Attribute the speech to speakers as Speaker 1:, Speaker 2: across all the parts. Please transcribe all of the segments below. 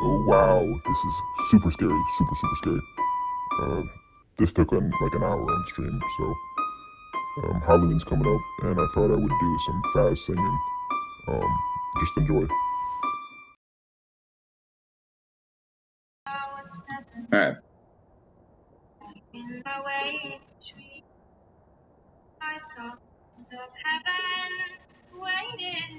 Speaker 1: go, wow, this is super scary, super scary. This took like an hour on stream, so Halloween's coming up, and I thought I would do some Phas singing. Just enjoy.
Speaker 2: Alright.
Speaker 3: I saw myself heaven waiting.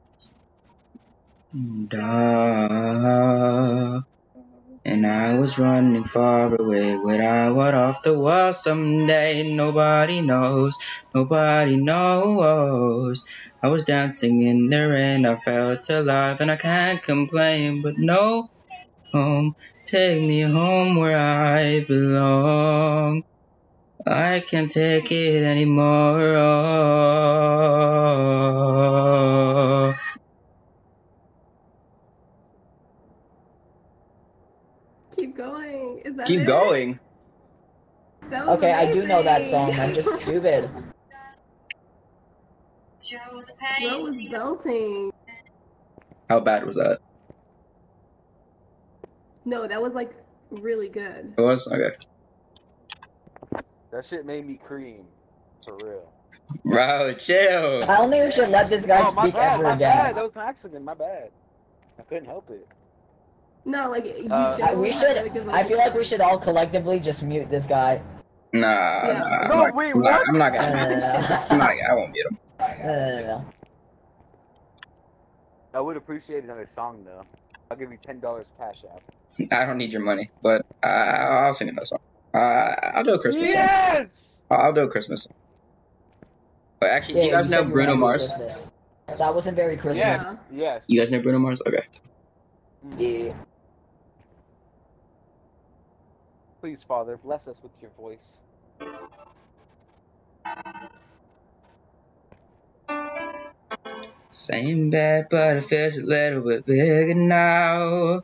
Speaker 2: And I was running far away. Would I ward off the world someday? Nobody knows, nobody knows. I was dancing in the rain, I felt alive, and I can't complain. But no, home, take me home where I belong. I can't take it anymore.
Speaker 4: Keep going. Is that
Speaker 2: Keep
Speaker 4: it?
Speaker 2: going.
Speaker 4: That was
Speaker 5: Okay, I do know that
Speaker 4: amazing.
Speaker 5: song. I'm just stupid.
Speaker 4: What was belting?
Speaker 2: How bad was that?
Speaker 4: No, that was like really good.
Speaker 2: It was? Okay.
Speaker 6: That shit made me cream. For real.
Speaker 2: Bro, chill.
Speaker 5: I don't think we should let this guy
Speaker 6: Oh, my
Speaker 5: speak
Speaker 6: bad,
Speaker 5: ever
Speaker 6: my
Speaker 5: again.
Speaker 6: bad. That was an accident. My bad. I couldn't help it.
Speaker 4: No, like you
Speaker 5: We should. I feel like we should all collectively just mute this guy.
Speaker 2: Nah.
Speaker 6: No, wait, what?
Speaker 2: I'm not gonna. I won't mute him.
Speaker 6: I would appreciate another song though. I'll give you $10 cash app.
Speaker 2: I don't need your money, but I'll sing another song. I'll do a Christmas song.
Speaker 6: Yes!
Speaker 2: I'll do a Christmas song. But actually, do you guys know
Speaker 5: said you
Speaker 2: Bruno
Speaker 5: wanted
Speaker 2: Mars?
Speaker 5: Christmas. That wasn't very Christmas.
Speaker 6: Yes, yes.
Speaker 2: You guys know Bruno Mars? Okay.
Speaker 5: Yeah.
Speaker 6: Please, Father, bless us with your voice.
Speaker 2: Same bed, but it feels a little bit bigger now.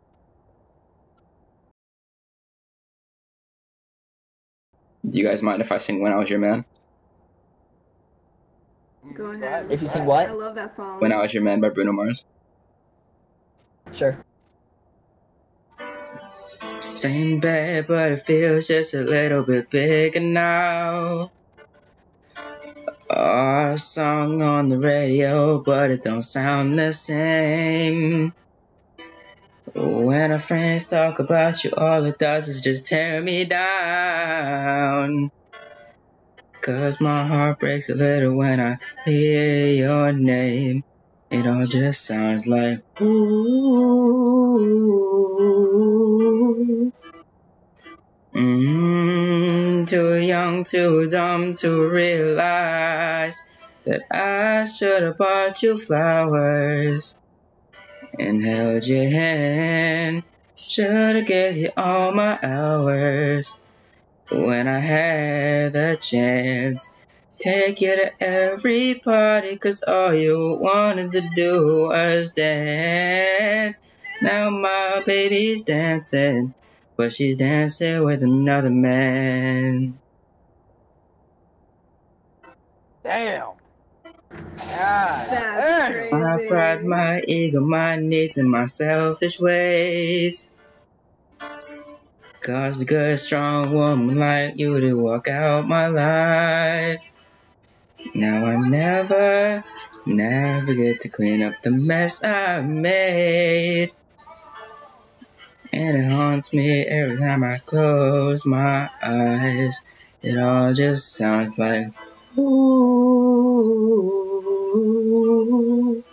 Speaker 2: Do you guys mind if I sing When I Was Your Man?
Speaker 4: Go ahead.
Speaker 5: If you sing what?
Speaker 4: I love that song.
Speaker 2: When I Was Your Man by Bruno Mars.
Speaker 5: Sure.
Speaker 2: Same bed, but it feels just a little bit bigger now. A song on the radio, but it don't sound the same. When our friends talk about you, all it does is just tear me down. 'Cause my heart breaks a little when I hear your name. It all just sounds like ooh. Too young, too dumb to realize that I should have bought you flowers and held your hand. Should have gave you all my hours when I had the chance. Take you to every party, 'cause all you wanted to do was dance. Now my baby's dancing, but she's dancing with another man.
Speaker 6: Damn.
Speaker 4: That's crazy.
Speaker 2: My pride, my ego, my needs, and my selfish ways 'cause a good, strong woman like you to walk out my life. Now I never get to clean up the mess I made. And it haunts me every time I close my eyes. It all just sounds like ooh.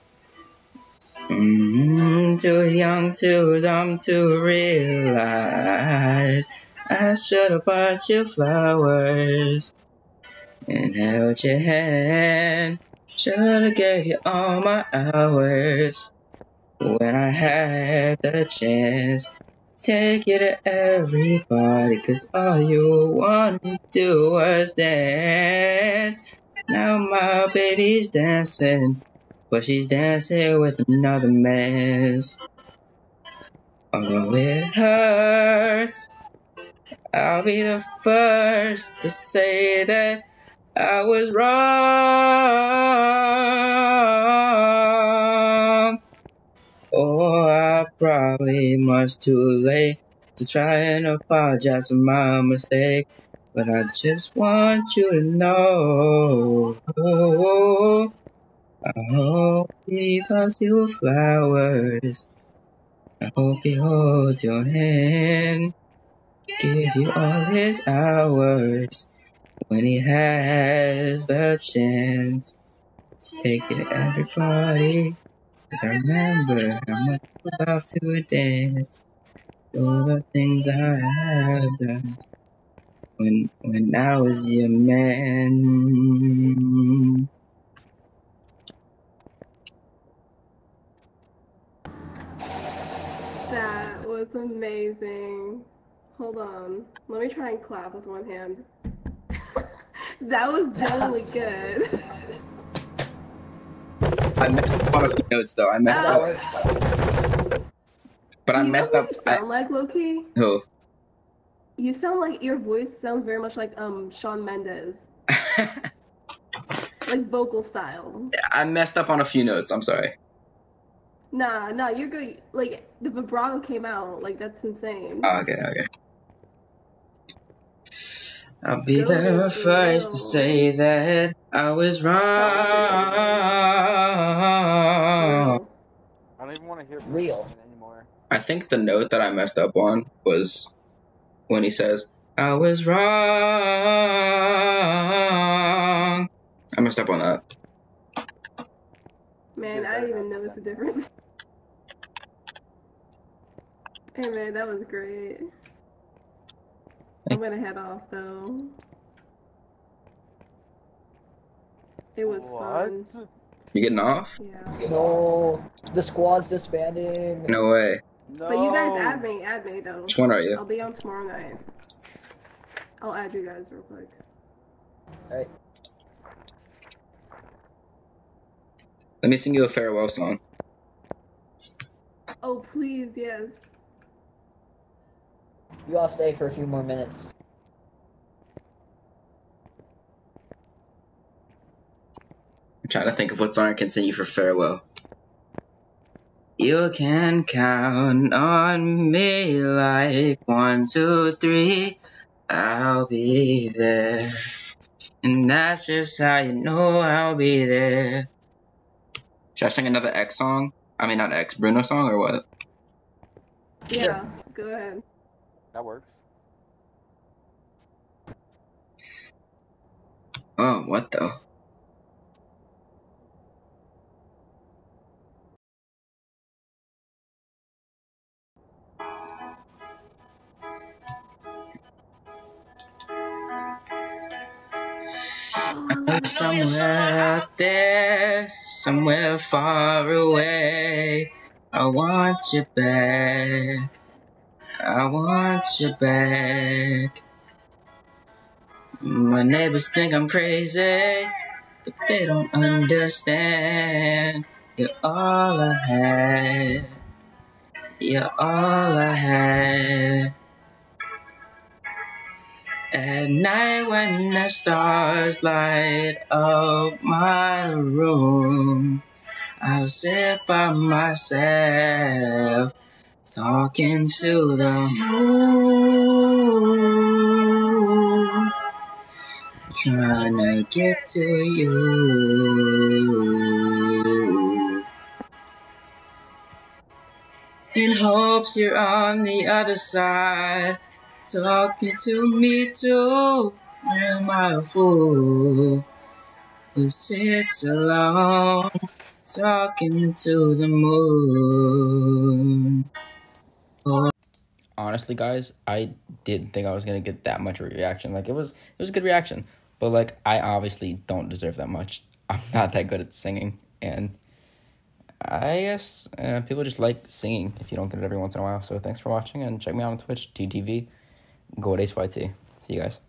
Speaker 2: Too young, too dumb to realize I should have bought you flowers and held your hand. Should have gave you all my hours when I had the chance. Take you to everybody, 'cause all you wanted to do was dance. Now my baby's dancing, but she's dancing with another man's. Although it hurts, I'll be the first to say that I was wrong. Oh, I'm probably much too late to try and apologize for my mistake. But I just want you to know, I hope he buys you flowers. I hope he holds your hand, give you all his hours when he has the chance. Take it to everybody, 'cause I remember how much you love to dance. All the things I have done when I was your man.
Speaker 4: That was amazing. Hold on. Let me try and clap with one hand. That was genuinely good.
Speaker 2: I messed up on a few notes though. I messed up. But I messed up.
Speaker 4: You sound like Loki?
Speaker 2: Who?
Speaker 4: You sound like your voice sounds very much like Shawn Mendes. Like vocal style.
Speaker 2: I messed up on a few notes. I'm sorry.
Speaker 4: Nah, you're good. Like the vibrato came out. Like that's insane.
Speaker 2: Oh, okay. I'll be the first to say that I was wrong.
Speaker 6: I don't even want to hear
Speaker 5: Real
Speaker 6: anymore.
Speaker 2: I think the note that I messed up on was when he says, I was wrong. I messed up on that.
Speaker 4: Man, I didn't even notice the difference. Hey man, that was great. I'm gonna head off though. It was fun.
Speaker 2: You getting off?
Speaker 4: Yeah.
Speaker 5: No, the squad's disbanding.
Speaker 2: No way.
Speaker 6: No.
Speaker 4: But you guys add me though.
Speaker 2: Which one are you?
Speaker 4: I'll be on tomorrow night. I'll add you guys real quick.
Speaker 5: Alright.
Speaker 2: Let me sing you a farewell song.
Speaker 4: Oh please, yes.
Speaker 5: You all stay for a few more minutes.
Speaker 2: I'm trying to think of what song I can sing you for farewell. You can count on me like 1, 2, 3. I'll be there. And that's just how you know I'll be there. Should I sing another X song? I mean, not X, Bruno song or what?
Speaker 4: Yeah, go ahead.
Speaker 6: That works.
Speaker 2: Oh, what though? Somewhere out there, somewhere far away, I want you back. I want you back. My neighbors think I'm crazy, but they don't understand. You're all I had. You're all I had. At night when the stars light up my room, I'll sit by myself, talking to the moon, trying to get to you, in hopes you're on the other side, talking to me too. Am I a fool who sits alone, talking to the moon? Oh. Honestly, guys, I didn't think I was gonna get that much of a reaction. Like, it was a good reaction, but like, I obviously don't deserve that much. I'm not that good at singing, and I guess people just like singing if you don't get it every once in a while. So thanks for watching, and check me out on Twitch, TTV, GoldAceYT. See you guys.